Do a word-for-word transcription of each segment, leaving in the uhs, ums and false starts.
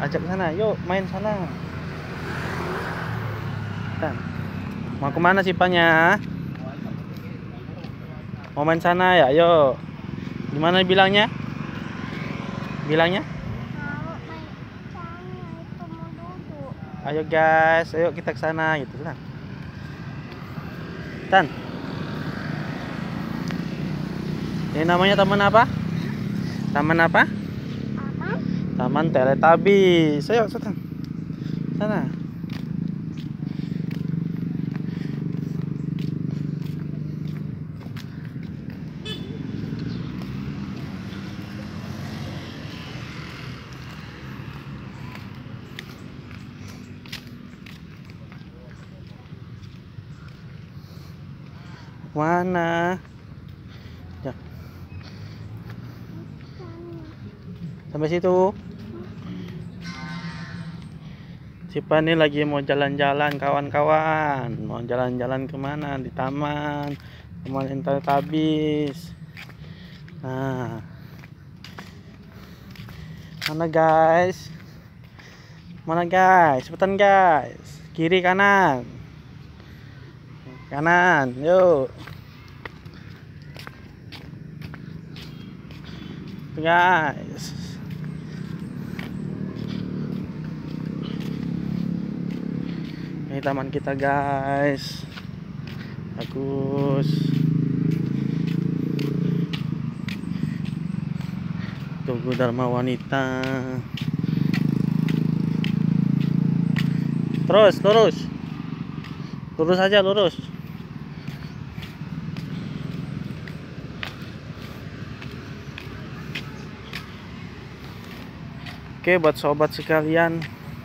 Ajak sana, yuk main sana. Tan. Mau kemana sih Panya? Mau main sana ya, ayo. Gimana bilangnya? Bilangnya? Mau main sana, itu mau duduk. Ayo guys, ayo kita ke sana gitu kan. Tan. Ini namanya taman apa? Taman apa? Aman? Taman Teletubbies. Ayo, Tan. Sana. Mana? Ya. Sampai situ. Si Pani lagi mau jalan-jalan kawan-kawan. Mau jalan-jalan kemana? Di taman. Taman Teletubbies. Nah. Mana guys? Mana guys? Cepetan guys. Kiri kanan. Kanan, yuk. Guys. Ini taman kita guys. Bagus. Tugu Dharma Wanita. Terus, lurus. Lurus aja, lurus. Oke, buat sobat sekalian,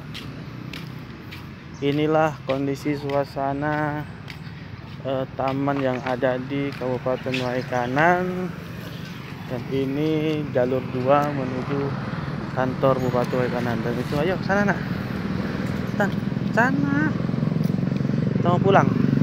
inilah kondisi suasana eh, taman yang ada di Kabupaten Waikanan. Dan ini jalur dua menuju kantor Bupati Waikanan. Dan itu ayo sana nak. Tan, sana. Kita mau pulang.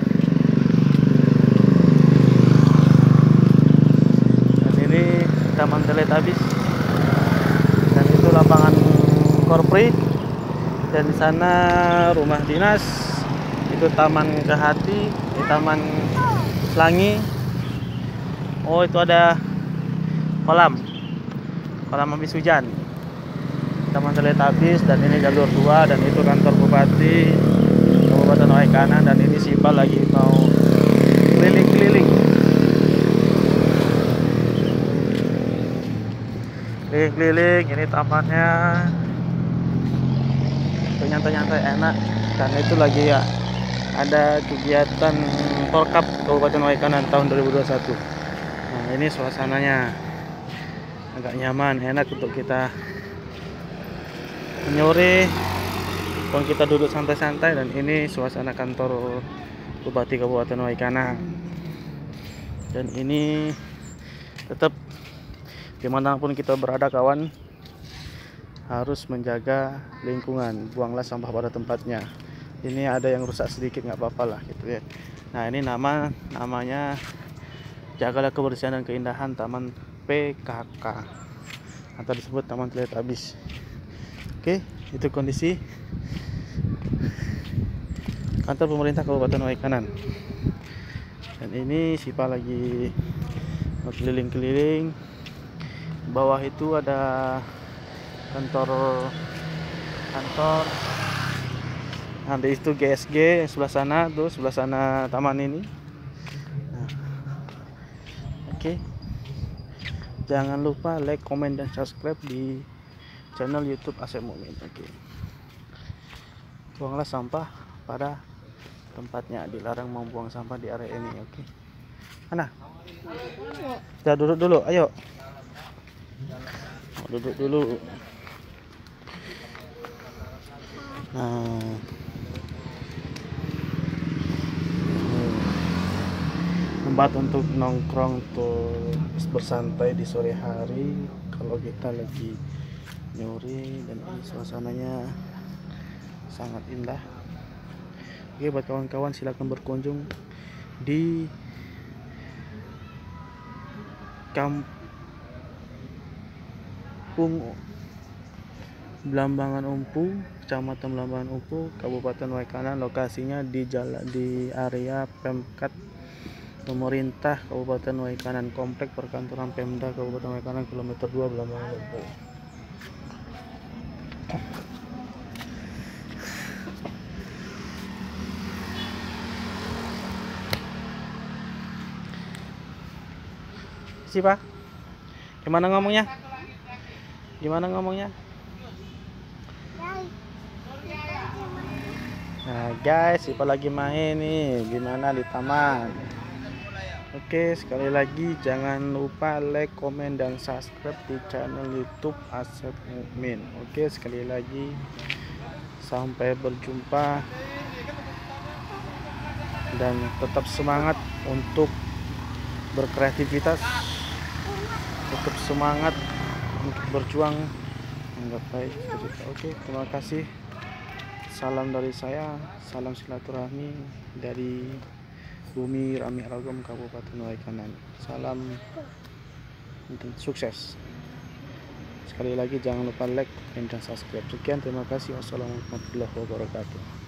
Dan ini Taman Teletubbies. Dan itu lapangan korpri. Dan di sana rumah dinas. Itu Taman Kehati, di Taman Pelangi. Oh, itu ada kolam. Kolam habis hujan. Taman Teletubbies, dan ini jalur dua, dan itu kantor Bupati Kabupaten Waikanan. Dan ini Sipa lagi mau keliling-keliling. Keliling-keliling, ini tamannya. Nyantai-nyantai enak. Dan itu lagi ya ada kegiatan Torkap Kabupaten Waikanan tahun dua ribu dua puluh satu. Nah, ini suasananya agak nyaman, enak untuk kita menyore, kalau kita duduk santai-santai. Dan ini suasana kantor Bupati Kabupaten Waikanan. Dan ini tetap dimanapun kita berada kawan, harus menjaga lingkungan, buanglah sampah pada tempatnya. Ini ada yang rusak sedikit nggak apa-apa lah gitu ya. Nah, ini nama namanya jagalah kebersihan dan keindahan Taman P K K atau disebut Taman Teletubbies. Oke, itu kondisi kantor pemerintah Kabupaten Waikanan. Dan ini Sipa lagi keliling-keliling. Bawah itu ada kantor kantor nanti itu G S G sebelah sana tuh, sebelah sana taman ini. Nah, oke, jangan lupa like, comment, dan subscribe di channel YouTube Asep Mukmin. Oke, buanglah sampah pada tempatnya, dilarang membuang sampah di area ini. Oke, mana? Kita duduk dulu, ayo. Duduk dulu. Nah, tempat untuk nongkrong tuh bersantai di sore hari kalau kita lagi nyuri. Dan ini suasananya sangat indah. Oke, buat kawan-kawan silakan berkunjung di kampung Blambangan Umpu, Kecamatan Blambangan Umpu, Kabupaten Waikanan. Lokasinya di jalan di area Pemkat Pemerintah Kabupaten Waikanan, Komplek Perkantoran Pemda Kabupaten Waikanan, kilometer dua, Blambangan Umpu. Si Pak, gimana ngomongnya? Gimana ngomongnya? Guys, Nah guys, Sipa lagi main nih, gimana di taman. Oke, sekali lagi jangan lupa like, komen, dan subscribe di channel YouTube Asep Mukmin. Oke, sekali lagi sampai berjumpa dan tetap semangat untuk berkreativitas, tetap semangat untuk berjuang. Anggap baik. Oke, terima kasih. Salam dari saya, salam silaturahmi dari Bumi Rami Ragam Kabupaten Waikanan. Salam untuk sukses. Sekali lagi jangan lupa like dan subscribe. Sekian, terima kasih. Wassalamualaikum warahmatullahi wabarakatuh.